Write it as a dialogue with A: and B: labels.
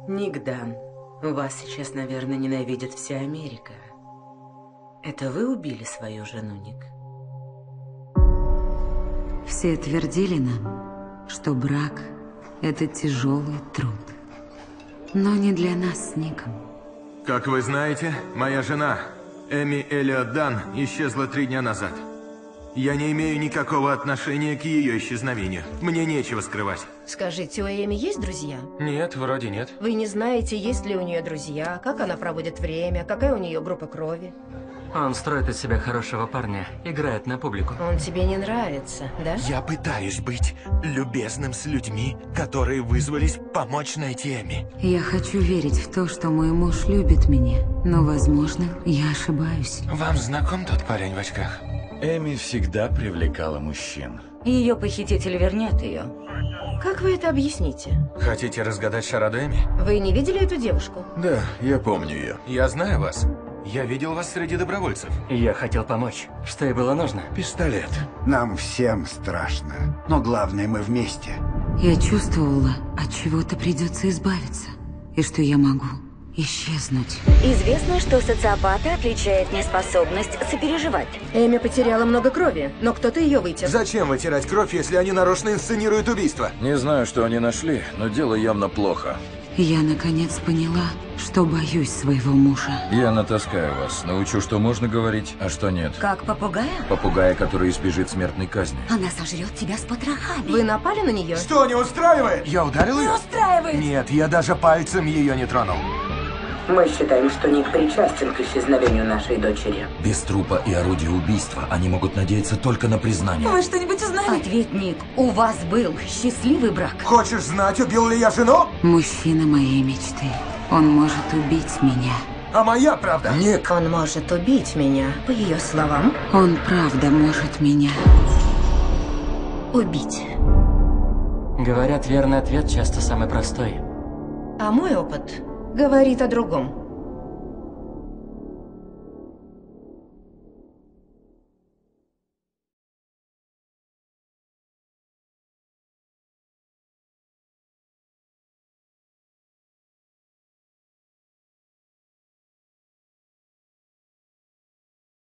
A: Ник Дан, вас сейчас, наверное, ненавидит вся Америка. Это вы убили свою жену, Ник?
B: Все твердили нам, что брак – это тяжелый труд. Но не для нас с Ником.
C: Как вы знаете, моя жена, Эми Эллиот Дан, исчезла 3 дня назад. Я не имею никакого отношения к ее исчезновению. Мне нечего скрывать.
D: Скажите, у Эми есть друзья?
C: Нет, вроде нет.
D: Вы не знаете, есть ли у нее друзья, как она проводит время, какая у нее группа крови?
E: Он строит из себя хорошего парня, играет на публику.
D: Он тебе не нравится, да?
F: Я пытаюсь быть любезным с людьми, которые вызвались помочь найти Эми.
B: Я хочу верить в то, что мой муж любит меня, но, возможно, я ошибаюсь.
F: Вам знаком тот парень в очках?
G: Эми всегда привлекала мужчин.
H: Ее похититель вернет ее.
D: Как вы это объясните?
C: Хотите разгадать шараду Эми?
D: Вы не видели эту девушку?
G: Да, я помню ее.
C: Я знаю вас. Я видел вас среди добровольцев.
E: Я хотел помочь. Что ей было нужно?
G: Пистолет.
I: Нам всем страшно, но главное, мы вместе.
B: Я чувствовала, от чего-то придется избавиться, и что я могу исчезнуть.
H: Известно, что социопата отличает неспособность сопереживать.
D: Эми потеряла много крови, но кто-то ее вытер.
C: Зачем вытирать кровь, если они нарочно инсценируют убийство?
G: Не знаю, что они нашли, но дело явно плохо.
B: Я наконец поняла, что боюсь своего мужа.
G: Я натаскаю вас, научу, что можно говорить, а что нет.
H: Как попугая?
G: Попугая, который избежит смертной казни.
H: Она сожрет тебя с потрохами.
D: Вы напали на нее?
C: Что, не устраивает? Я ударил ее?
H: Устраивает!
C: Нет, я даже пальцем ее не тронул.
A: Мы считаем, что Ник причастен к исчезновению нашей дочери.
J: Без трупа и орудия убийства они могут надеяться только на признание.
H: Вы что-нибудь узнали? Ответь, Ник, у вас был счастливый брак?
C: Хочешь знать, убил ли я жену?
B: Мужчина моей мечты. Он может убить меня.
C: А моя правда?
J: Ник!
D: Он может убить меня, по ее словам.
B: Он правда может меня
D: Убить.
E: Говорят, верный ответ часто самый простой.
D: А мой опыт говорит о другом.